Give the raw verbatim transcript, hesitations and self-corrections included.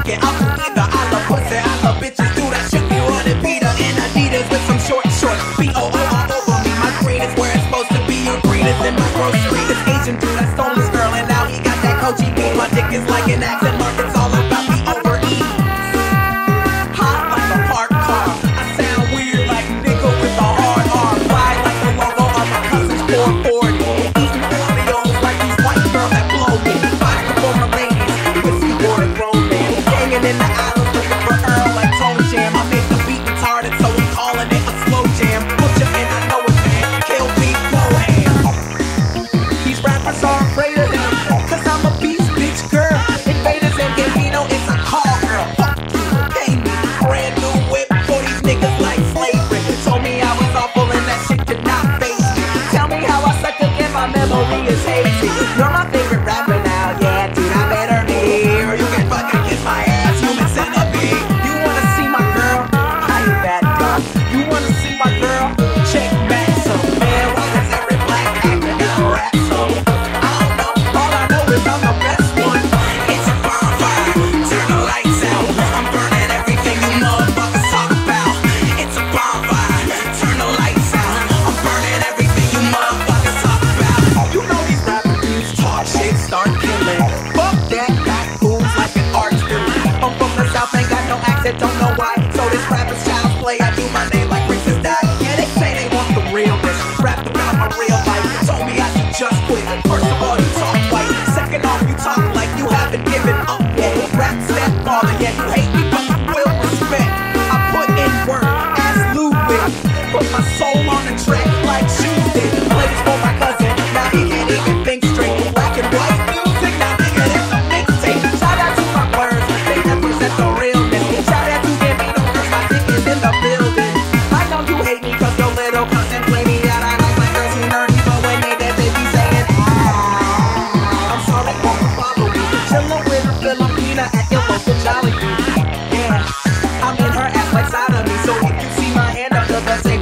it. I'll do either. I love pussy, I love bitches. Do that shit you want it. Peter in Adidas with some short shorts. B O O all over me. My green is where it's supposed to be. Your green is in my grocery. This Asian dude that stole this girl and now he got that Coachy beat. My dick is like an accent mark. It's all about the overeat. Hot like a park car. I sound weird like nigga with a hard R. Wide like the logo of my cousin's four forty. Eating Oreos like these white girls that blow me. Five for my ladies. Whiskey for a grown man. Hanging in the islands looking for Earl like Tone Jam. I made the beat retarded so I'm calling it a slow jam. Butcher and I know it, man. Kill me, go ham. These rappers are afraid of him, cause I'm a beast, bitch, girl. Invaders and Gambino, it's a call, girl. Fuck you, pay me. Brand new whip for these niggas like slavery. Told me I was awful and that shit could not face me. Tell me how I suck again, my memory is hazy. You're my favorite rapper now, yeah, dude, I better be. Or you can fucking kiss my ass, human centipede. You wanna see my girl? I ain't that dumb. You wanna see my girl? Check back some, man. Why does every black actor got a rap song? I don't know, all I know is I'm the best one. It's a bonfire, turn the lights out. I'm burning everything you motherfuckers talk about. It's a bonfire, turn the lights out. I'm burning everything you motherfuckers talk about. You know these rapper dudes talk shit, start killing. Fuck that, got fools like an arch villain. I'm from the south, ain't got no accent, don't know why. So this rapper's child's play, I do my name like Princess Di. Yeah, they say they want the realness, rapped about my real life. Told me I should just quit. First of all, you talk white. Second off, you talk like you haven't given up yet. Rap stepfather, yeah, you hate me, but you will respect. I put in work, as Ludwig. Put my soul on the track like shoes did. Play this for my cousin, now he can't even think straight. Black and white music, now nigga, that's a mixtape. Shout out to my birds, they represent the realness. Shout out to Gambino, cause my dick is in the building. I know you hate me cause your little cousin play me out. I like my girls who nerdy, but when they dance they be saying ah. I'm sorry, won't you follow me? Chillin' with a Filipina at your local Jolly Bee. Yeah, I'm in her ass like side of me. So if you see my hand up, the best